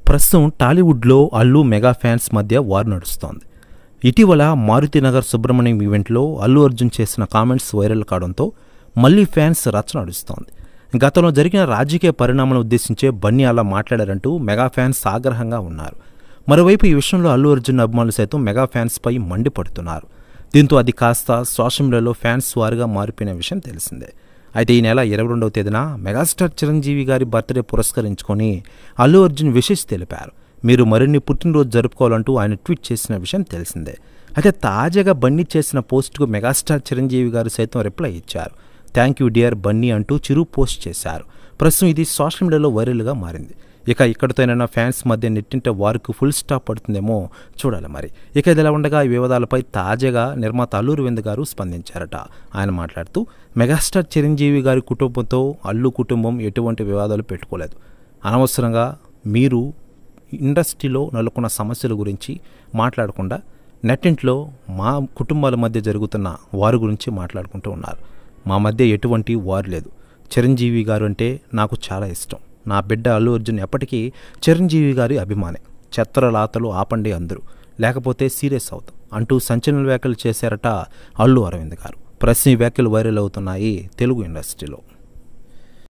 ప్రస్తుతం టాలీవుడ్లో Allu mega fans మధ్య వార్ నడుస్తోంది. ఇటీవల మారుతినగర్ సుబ్రహ్మణ్యం ఈవెంట్లో అల్లు అర్జున్ చేసిన కామెంట్స్ వైరల్ కావడంతో మళ్లీ ఫ్యాన్స్ రచ్చ నడుస్తోంది. గతంలో జరిగిన రాజకీయ పరిణామాలను ఉద్దేశించే బన్నీ అలా మాట్లాడారంటూ మెగా ఫ్యాన్స్ ఆగ్రహంగా ఉన్నారు. మరోవైపు ఈ విషయంలో అల్లు అర్జున్ అభిమానులు సైతం మెగా ఫ్యాన్స్పై మండిపడుతున్నారు. దీంతో అది కాస్త సోషల్ మీడియాలో ఫ్యాన్స్ వారుగా మారిపోయిన విషయం తెలిసిందే. అయితే ఈ నెల 22వ తేదీన మెగాస్టార్ చిరంజీవి గారి బర్త్డే పురస్కరించుకొని అల్లు అర్జున్ విషెస్ తెలిపారు. మీరు మరిన్ని పుట్టినరోజు జరుపుకోవాలంటూ ఆయన ట్వీట్ చేసిన విషయం తెలిసిందే. అయితే తాజాగా బన్నీ చేసిన పోస్టుకు మెగాస్టార్ చిరంజీవి గారు సైతం రిప్లై ఇచ్చారు. థ్యాంక్ యూ డియర్ బన్నీ అంటూ చిరు పోస్ట్ చేశారు. ప్రస్తుతం ఇది సోషల్ మీడియాలో వైరల్గా మారింది. ఇక ఇక్కడితోనైనా ఫ్యాన్స్ మధ్య నెట్టింట వారికి ఫుల్ స్టాప్ పడుతుందేమో చూడాలి మరి. ఇక ఇదిలా ఉండగా ఈ వివాదాలపై తాజాగా నిర్మాత అల్లు అరవింద్ గారు స్పందించారట. ఆయన మాట్లాడుతూ మెగాస్టార్ చిరంజీవి గారి కుటుంబంతో అల్లు కుటుంబం ఎటువంటి వివాదాలు పెట్టుకోలేదు. అనవసరంగా మీరు ఇండస్ట్రీలో నెలకొన్న సమస్యల గురించి మాట్లాడకుండా నెట్టింట్లో మా కుటుంబాల మధ్య జరుగుతున్న వారి గురించి మాట్లాడుకుంటూ ఉన్నారు. మా మధ్య ఎటువంటి వారు లేదు. చిరంజీవి గారు అంటే నాకు చాలా ఇష్టం. నా బిడ్డ అల్లు అర్జున్ ఎప్పటికీ చిరంజీవి గారి అభిమాని. చెత్తరలాతలు ఆపండి అందరూ, లేకపోతే సీరియస్ అవుతాం అంటూ సంచలన వ్యాఖ్యలు చేశారట అల్లు అరవింద్ గారు. ప్రస్తుతం ఈ వ్యాఖ్యలు వైరల్ అవుతున్నాయి తెలుగు ఇండస్ట్రీలో.